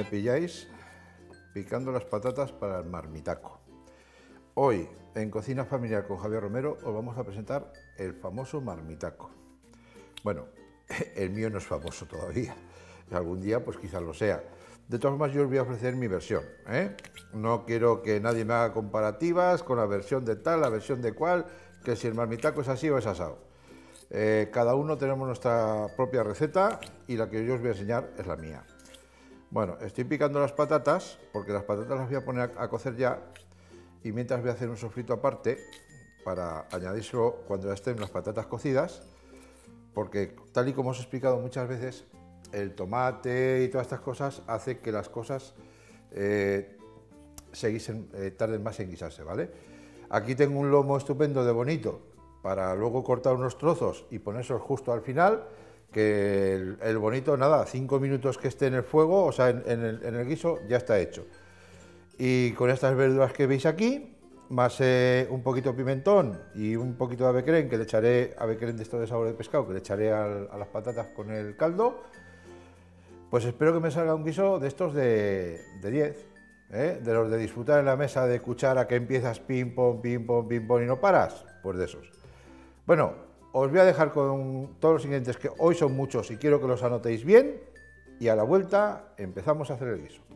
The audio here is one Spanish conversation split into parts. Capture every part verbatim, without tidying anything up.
pilláis picando las patatas para el marmitaco. Hoy, en Cocina Familiar con Javier Romero, os vamos a presentar el famoso marmitaco. Bueno, el mío no es famoso todavía, algún día pues quizás lo sea. De todas formas, yo os voy a ofrecer mi versión, ¿eh? No quiero que nadie me haga comparativas con la versión de tal, la versión de cual, que si el marmitaco es así o es asado. Eh, cada uno tenemos nuestra propia receta y la que yo os voy a enseñar es la mía. Bueno, estoy picando las patatas, porque las patatas las voy a poner a cocer ya, y mientras voy a hacer un sofrito aparte para añadírselo cuando ya estén las patatas cocidas, porque tal y como os he explicado muchas veces, el tomate y todas estas cosas hace que las cosas eh, se guisen, eh, tarden más en guisarse, ¿vale? Aquí tengo un lomo estupendo de bonito para luego cortar unos trozos y ponérselos justo al final, que el, el bonito, nada, cinco minutos que esté en el fuego, o sea, en, en, el, en el guiso, ya está hecho. Y con estas verduras que veis aquí, más eh, un poquito de pimentón y un poquito de avecren, que le echaré, avecren de esto de sabor de pescado, que le echaré al, a las patatas con el caldo, pues espero que me salga un guiso de estos de diez, ¿eh? De los de disfrutar en la mesa de cuchara, que empiezas pim, pom, pim, pom, pim, pom y no paras, pues de esos. Bueno, os voy a dejar con todos los ingredientes, que hoy son muchos y quiero que los anotéis bien, y a la vuelta empezamos a hacer el guiso.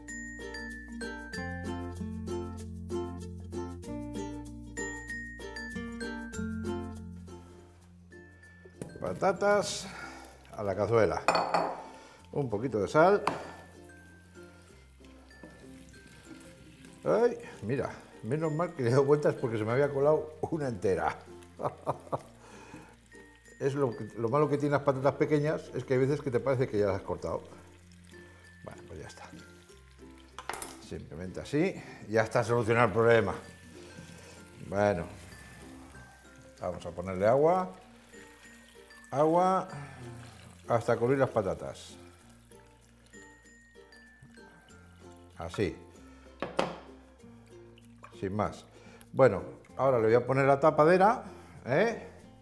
Patatas a la cazuela, un poquito de sal. Ay, mira, menos mal que le he dado vueltas porque se me había colado una entera. Es lo, que, lo malo que tienen las patatas pequeñas, es que hay veces que te parece que ya las has cortado. Bueno, pues ya está. Simplemente así, ya está solucionado el problema. Bueno, vamos a ponerle agua. Agua hasta cubrir las patatas. Así. Sin más. Bueno, ahora le voy a poner la tapadera, ¿eh?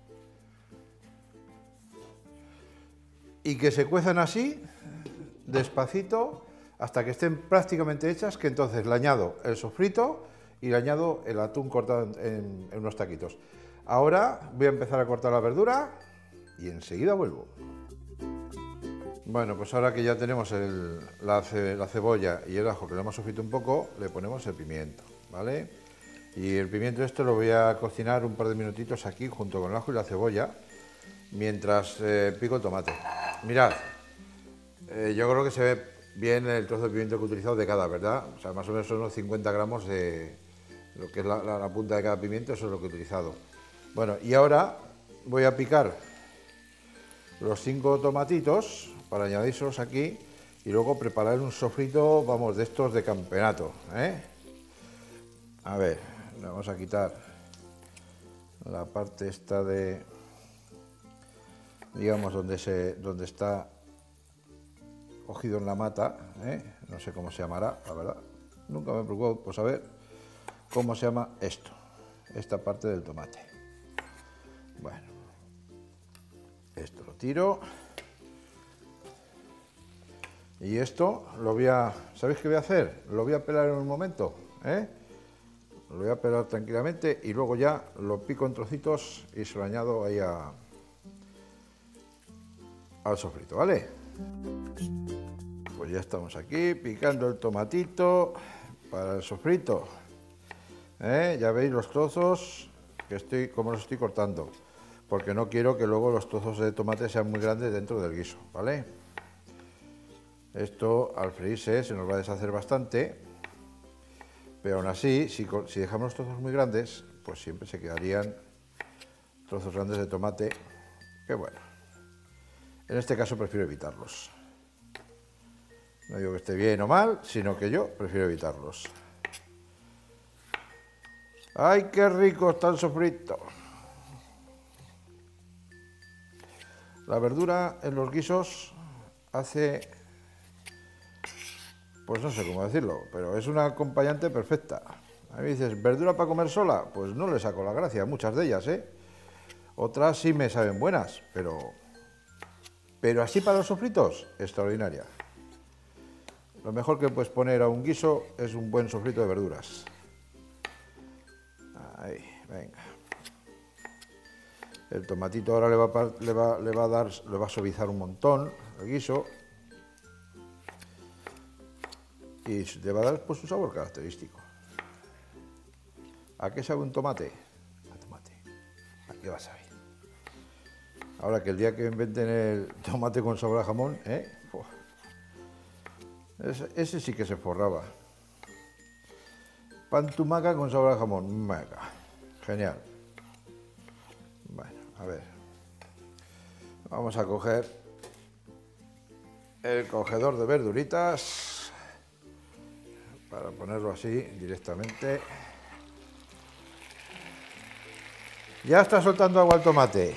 Y que se cuezan así, despacito, hasta que estén prácticamente hechas, que entonces le añado el sofrito y le añado el atún cortado en, en, en unos taquitos. Ahora voy a empezar a cortar la verdura y enseguida vuelvo. Bueno, pues ahora que ya tenemos el, la, ce, la cebolla y el ajo, que lo hemos sofrito un poco, le ponemos el pimiento, ¿vale? Y el pimiento esto lo voy a cocinar un par de minutitos aquí junto con el ajo y la cebolla, mientras eh, pico el tomate. Mirad, eh, yo creo que se ve bien el trozo de pimiento que he utilizado de cada, ¿verdad? O sea, más o menos son unos cincuenta gramos de lo que es la, la, la punta de cada pimiento, eso es lo que he utilizado. Bueno, y ahora voy a picar los cinco tomatitos para añadírselos aquí y luego preparar un sofrito, vamos, de estos de campeonato, ¿eh? A ver, le vamos a quitar la parte esta de, digamos, donde, se, donde está cogido en la mata, ¿eh? No sé cómo se llamará, la verdad. Nunca me preocupo por saber cómo se llama esto, esta parte del tomate. Bueno, esto lo tiro. Y esto lo voy a... ¿Sabéis qué voy a hacer? Lo voy a pelar en un momento, ¿eh? Lo voy a pelar tranquilamente y luego ya lo pico en trocitos y se lo añado ahí a, al sofrito, ¿vale? Pues ya estamos aquí picando el tomatito para el sofrito, ¿eh? Ya veis los trozos que estoy, como los estoy cortando, porque no quiero que luego los trozos de tomate sean muy grandes dentro del guiso, ¿vale? Esto al freírse se nos va a deshacer bastante, pero aún así, si, si dejamos los trozos muy grandes, pues siempre se quedarían trozos grandes de tomate, que bueno, en este caso prefiero evitarlos. No digo que esté bien o mal, sino que yo prefiero evitarlos. ¡Ay, qué rico está el sofrito! La verdura en los guisos hace... pues no sé cómo decirlo, pero es una acompañante perfecta. A mí me dices, ¿verdura para comer sola? Pues no le saco la gracia, muchas de ellas, ¿eh? Otras sí me saben buenas, pero... pero así para los sofritos, extraordinaria. Lo mejor que puedes poner a un guiso es un buen sofrito de verduras. Ahí, venga. El tomatito ahora le va, a, le va, le va a dar, le va a suavizar un montón el guiso. Y le va a dar pues un sabor característico. ¿A qué sabe un tomate? A tomate. Aquí vas a ver. Ahora que el día que inventen el tomate con sabor a jamón, ¿eh? Ese, ese sí que se forraba. Pan tumaca con sabor a jamón. Mega. Genial. Bueno, a ver. Vamos a coger el cogedor de verduritas para ponerlo así directamente. Ya está soltando agua el tomate.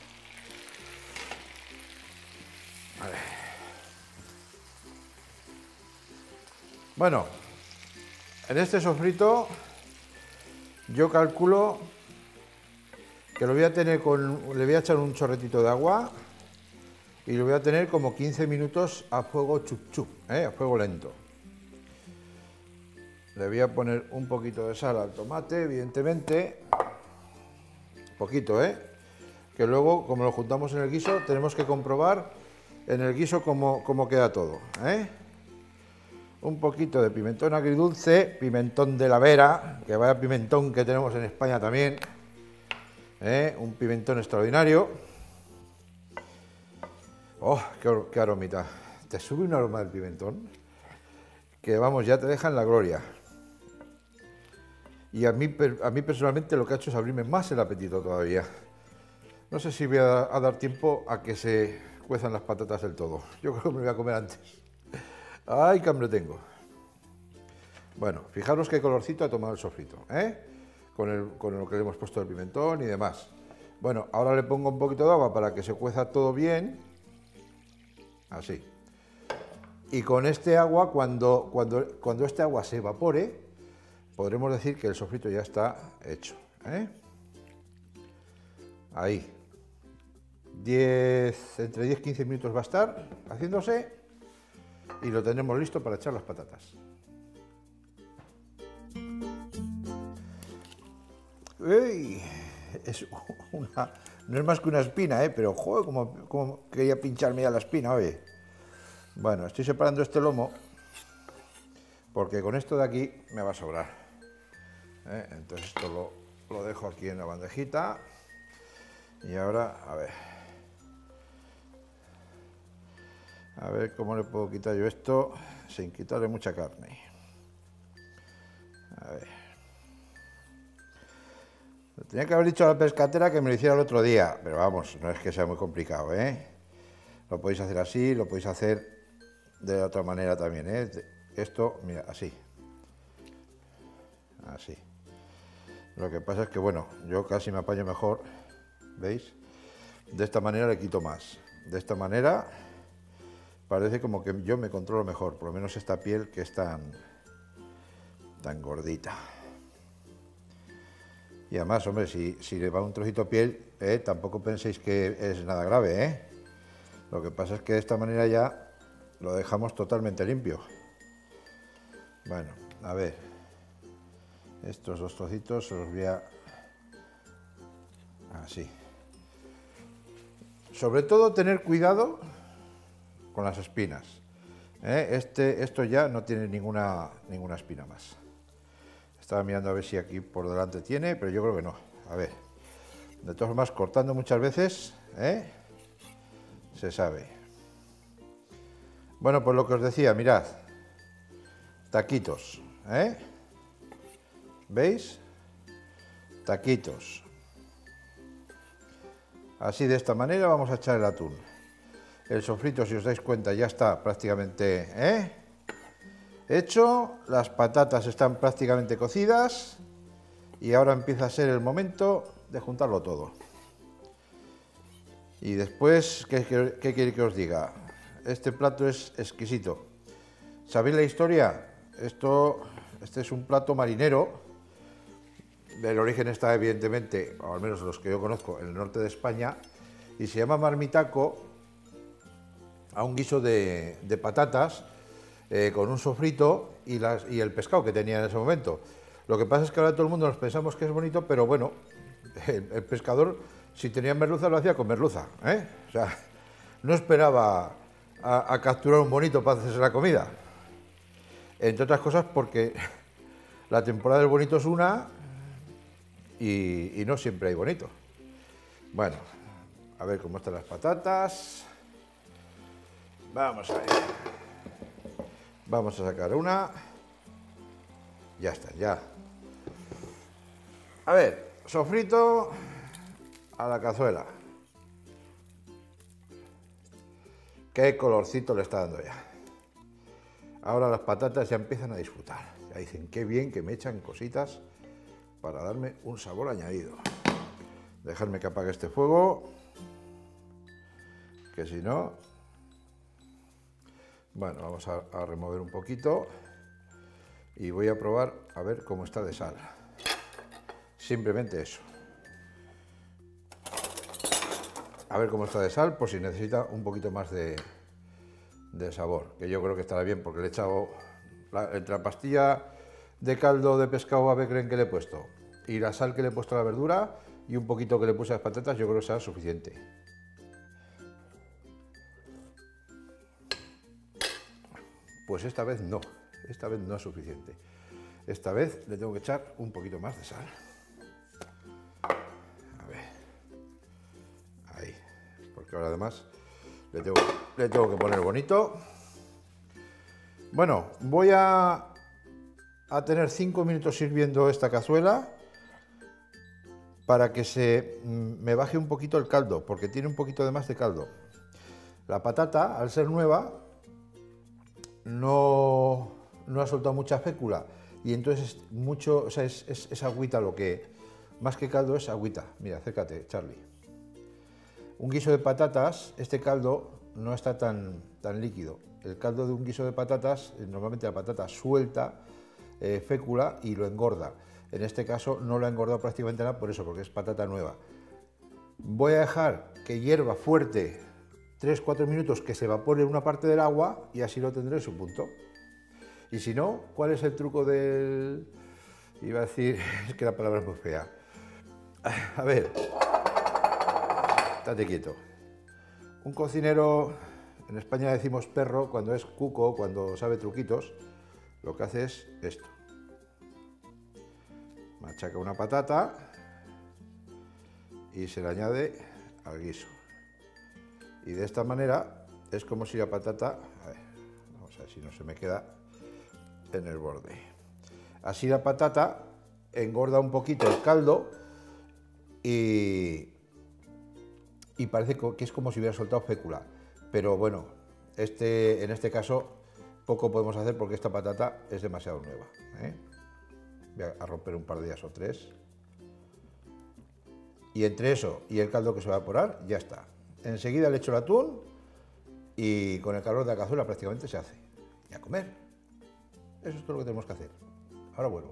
Vale. Bueno, en este sofrito yo calculo que lo voy a tener con, le voy a echar un chorretito de agua y lo voy a tener como quince minutos a fuego chup chup, ¿eh? A fuego lento. Le voy a poner un poquito de sal al tomate, evidentemente, poquito, ¿eh? Que luego, como lo juntamos en el guiso, tenemos que comprobar en el guiso cómo, cómo queda todo, ¿eh? Un poquito de pimentón agridulce, pimentón de la Vera, que vaya pimentón que tenemos en España también, ¿eh? Un pimentón extraordinario. ¡Oh, qué, qué aromita! Te sube un aroma del pimentón que, vamos, ya te deja en la gloria. Y a mí, a mí personalmente lo que ha hecho es abrirme más el apetito todavía. No sé si voy a, a dar tiempo a que se cuezan las patatas del todo. Yo creo que me voy a comer antes. ¡Ay, qué hambre tengo! Bueno, fijaros qué colorcito ha tomado el sofrito, ¿eh? Con, el, con lo que le hemos puesto el pimentón y demás. Bueno, ahora le pongo un poquito de agua para que se cueza todo bien. Así. Y con este agua, cuando, cuando, cuando este agua se evapore, podremos decir que el sofrito ya está hecho, ¿eh? Ahí. diez, entre diez y quince minutos va a estar haciéndose. Y lo tenemos listo para echar las patatas. ¡Uy! Es una, no es más que una espina, ¿eh? Pero, joder, como, como quería pincharme ya la espina, oye. Bueno, estoy separando este lomo porque con esto de aquí me va a sobrar, ¿eh? Entonces esto lo, lo dejo aquí en la bandejita. Y ahora, a ver. A ver cómo le puedo quitar yo esto sin quitarle mucha carne. A ver. Tenía que haber dicho a la pescatera que me lo hiciera el otro día, pero vamos, no es que sea muy complicado, ¿eh? Lo podéis hacer así, lo podéis hacer de otra manera también, ¿eh? Esto, mira, así. Así. Lo que pasa es que, bueno, yo casi me apaño mejor, ¿veis? De esta manera le quito más. De esta manera parece como que yo me controlo mejor, por lo menos esta piel que es tan, tan gordita. Y además, hombre, si, si le va un trocito de piel, eh, tampoco penséis que es nada grave, ¿eh? Lo que pasa es que de esta manera ya lo dejamos totalmente limpio. Bueno, a ver, estos dos trocitos se los voy a... así. Sobre todo tener cuidado con las espinas, ¿eh? Este, esto ya no tiene ninguna, ninguna espina más. Estaba mirando a ver si aquí por delante tiene, pero yo creo que no. A ver, de todas formas, cortando muchas veces, ¿eh? Se sabe. Bueno, pues lo que os decía, mirad, taquitos, ¿eh? ¿Veis? Taquitos. Así, de esta manera vamos a echar el atún. El sofrito, si os dais cuenta, ya está prácticamente, ¿eh? hecho. Las patatas están prácticamente cocidas. Y ahora empieza a ser el momento de juntarlo todo. Y después, ¿qué, qué, qué quiere que os diga? Este plato es exquisito. ¿Sabéis la historia? Esto, este es un plato marinero. El origen está, evidentemente, o al menos los que yo conozco, en el norte de España. Y se llama marmitaco a un guiso de, de patatas eh, con un sofrito y, las, y el pescado que tenía en ese momento. Lo que pasa es que ahora todo el mundo nos pensamos que es bonito, pero bueno, el, el pescador, si tenía merluza, lo hacía con merluza, ¿eh? O sea, no esperaba a, a capturar un bonito para hacerse la comida. Entre otras cosas porque la temporada del bonito es una y, y no siempre hay bonito. Bueno, a ver cómo están las patatas. Vamos a ver. Vamos a sacar una. Ya está, ya. A ver, sofrito a la cazuela. Qué colorcito le está dando ya. Ahora las patatas ya empiezan a disfrutar. Ya dicen, qué bien que me echan cositas para darme un sabor añadido. Dejarme que apague este fuego, que si no... Bueno, vamos a, a remover un poquito y voy a probar a ver cómo está de sal. Simplemente eso. A ver cómo está de sal, por si necesita un poquito más de, de sabor, que yo creo que estará bien porque le he echado la, entre la pastilla de caldo de pescado ave creen que le he puesto y la sal que le he puesto a la verdura y un poquito que le puse a las patatas, yo creo que será suficiente. Pues esta vez no, esta vez no es suficiente. Esta vez le tengo que echar un poquito más de sal. A ver, ahí, porque ahora además le tengo, le tengo que poner bonito. Bueno, voy a, a tener cinco minutos sirviendo esta cazuela para que se me baje un poquito el caldo, porque tiene un poquito de más de caldo. La patata, al ser nueva, no, no ha soltado mucha fécula y entonces mucho, o sea, es, es, es agüita lo que, más que caldo es agüita. Mira, acércate, Charlie. Un guiso de patatas, este caldo no está tan, tan líquido. El caldo de un guiso de patatas, normalmente la patata suelta eh, fécula y lo engorda. En este caso no lo ha engordado prácticamente nada por eso, porque es patata nueva. Voy a dejar que hierva fuerte tres cuatro minutos, que se evapore una parte del agua y así lo tendré en su punto. Y si no, ¿cuál es el truco del...? Iba a decir, es que la palabra es muy fea. A ver, estate quieto. Un cocinero, en España decimos perro, cuando es cuco, cuando sabe truquitos, lo que hace es esto. Machaca una patata y se le añade al guiso. Y de esta manera es como si la patata, a ver, vamos a ver si no se me queda en el borde. Así la patata engorda un poquito el caldo y, y parece que es como si hubiera soltado fécula. Pero bueno, este, en este caso poco podemos hacer porque esta patata es demasiado nueva, ¿eh? Voy a romper un par de días o tres. Y entre eso y el caldo que se va a evaporar, ya está. Enseguida le echo el atún y con el calor de la cazuela prácticamente se hace. Y a comer. Eso es todo lo que tenemos que hacer. Ahora vuelvo.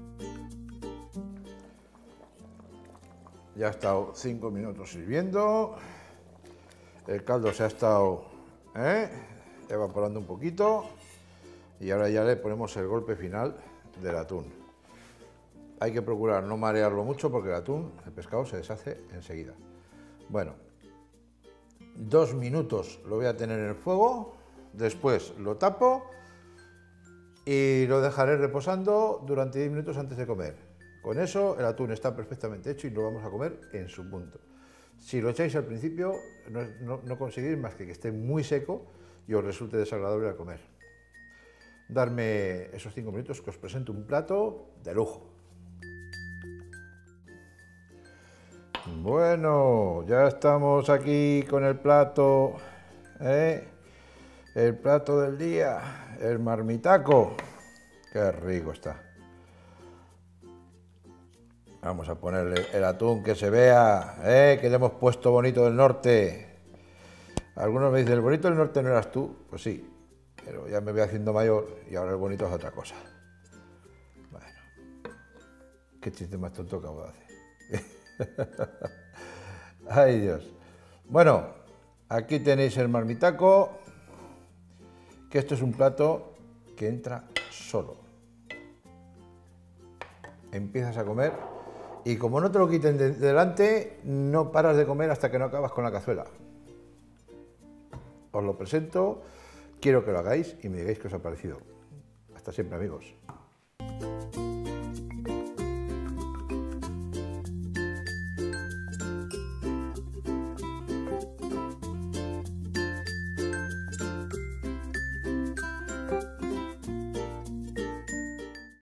Ya ha estado cinco minutos sirviendo. El caldo se ha estado ¿eh? evaporando un poquito. Y ahora ya le ponemos el golpe final del atún. Hay que procurar no marearlo mucho porque el atún, el pescado, se deshace enseguida. Bueno, dos minutos lo voy a tener en el fuego, después lo tapo y lo dejaré reposando durante diez minutos antes de comer. Con eso el atún está perfectamente hecho y lo vamos a comer en su punto. Si lo echáis al principio, no, no, no conseguís más que que esté muy seco y os resulte desagradable al comer. Darme esos cinco minutos que os presento un plato de lujo. Bueno, ya estamos aquí con el plato, ¿eh? El plato del día, el marmitaco. Qué rico está. Vamos a ponerle el atún que se vea, ¿eh? Que le hemos puesto bonito del norte. Algunos me dicen, ¿el bonito del norte no eras tú? Pues sí, pero ya me voy haciendo mayor y ahora el bonito es otra cosa. Bueno, qué chiste más tonto acabo de hacer. Ay, Dios. Bueno, aquí tenéis el marmitaco, que esto es un plato que entra solo. Empiezas a comer y como no te lo quiten de delante, no paras de comer hasta que no acabas con la cazuela. Os lo presento, quiero que lo hagáis y me digáis qué os ha parecido. Hasta siempre, amigos.